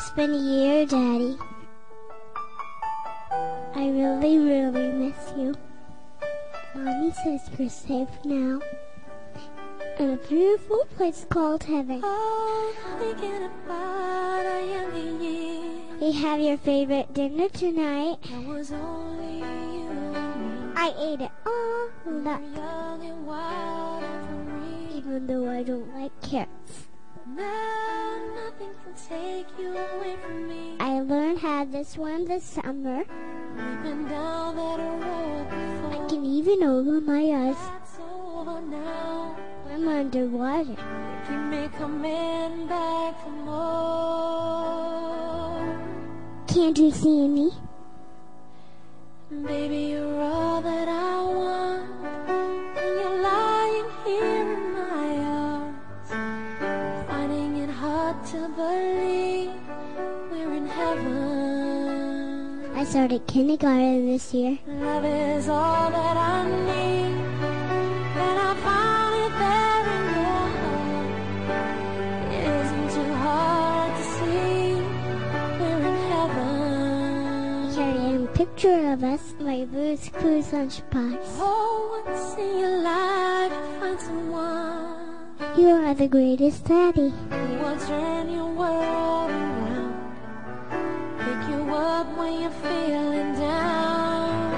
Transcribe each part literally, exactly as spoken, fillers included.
It's been a year, Daddy. I really, really miss you. Mommy says you're safe now in a beautiful place called heaven. Oh, thinking about our younger years. We have your favorite dinner tonight. That was only you and me. I ate it all We were up, young and wild and free. even though I don't like carrots. Now nothing can take you away from me. I learned how this one this summer. We've been down that road before. I can even open my eyes That's over now. when I'm underwater. Keep me coming back for more. Can't you see me? Baby, you're all that I want. And you're lying here in my arms, finding it hard to believe we're in heaven. I started kindergarten this year. Love is all that I need, and I found it there in your heart. It isn't too hard to see we're in heaven. Carry a picture of us, my Blue's Clues lunchbox. Oh, once in your life you find someone You are the greatest, Daddy. who will turn your world around, pick you up when you're feeling down.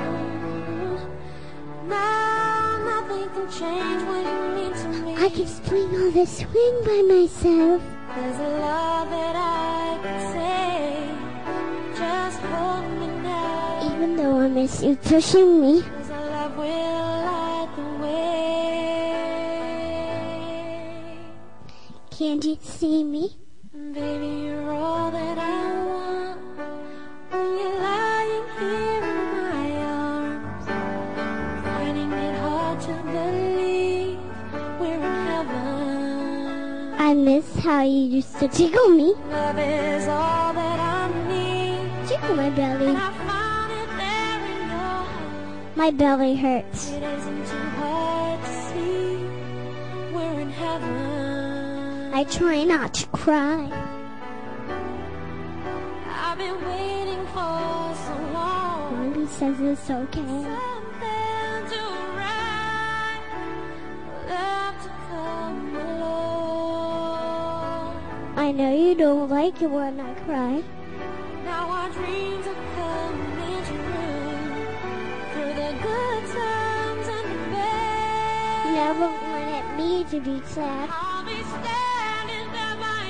Now nothing can change what you mean to me. I can swing on the swing by myself. There's a lot that I can say. Just hold me now. Even though I miss you pushing me. Cause our love will light the way. Can't you see me? Baby, you're all that I want. When you're lying here in my arms, finding it hard to believe we're in heaven. I miss how you used to tickle me. Love is all that I need, Tickle my and belly. I found it there in your heart. My belly hurts. It isn't too hard to see we're in heaven. I try not to cry. I've been waiting for so long. Mommy says it's okay. Something to right, love to come along. I know you don't like it when I cry. Now our dreams are coming true, through the good times and the bad. Never wanted me to be sad. I'll be standing there by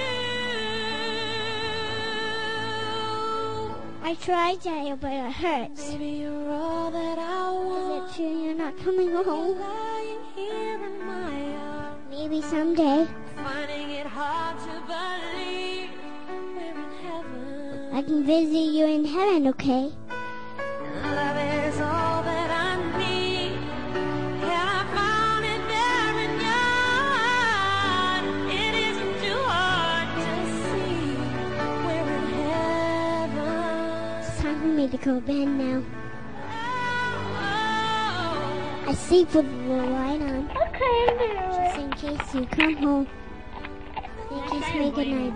you. I tried, Daddy, but it hurts. Baby, you're all that I Is want. it true you're not coming You're home? lying here in my arms, Maybe someday finding it hard to believe we're in heaven. I can visit you in heaven, okay? Love is all that I need, and I found it there in your heart. It isn't too hard to see we're in heaven. It's time for me to go to bed now. Oh, I sleep with the light on, Okay, just in case you come home. Then kiss me goodnight.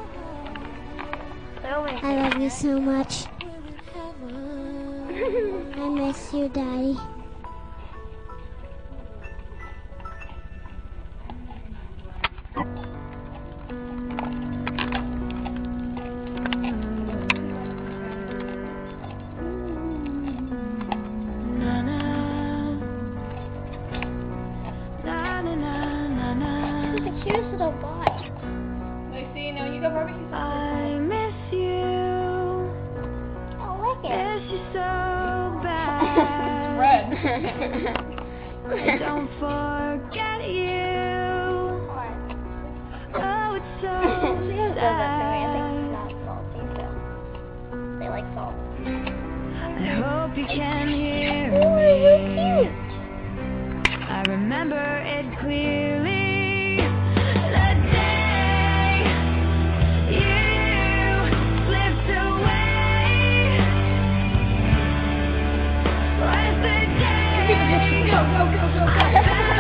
I love you so much. we're in heaven. I miss you, Daddy. Na na na na na na na. He's a cute little boy. Lucy, no, you go barbecue. I miss you, Oh, look at miss you so bad. Red. Don't forget you. Oh, it's so She does that to me. I think sad. it's not salty, so they like salt. I hope you can hear Oh, me. you're cute. I remember it clearly. The day you slipped away was the day Go, go, go, go, go. I found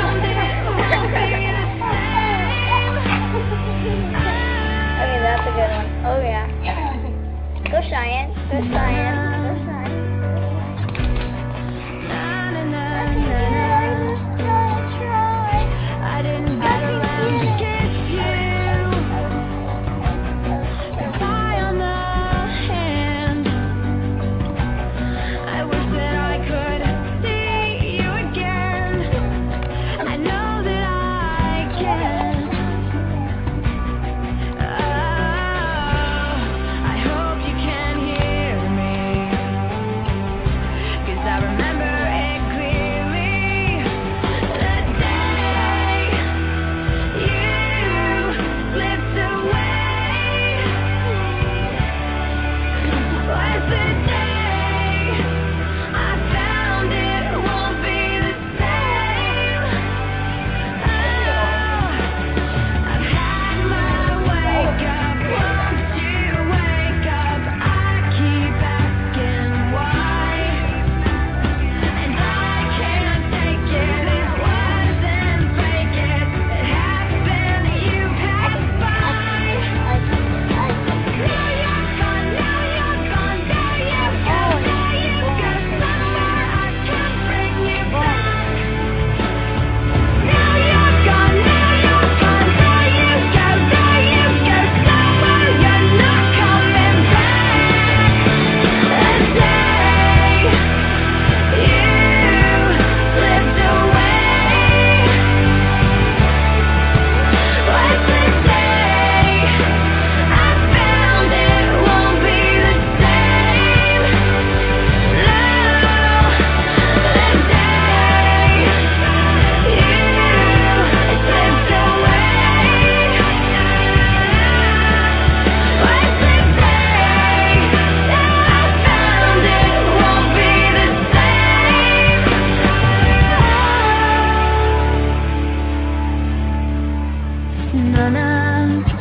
None of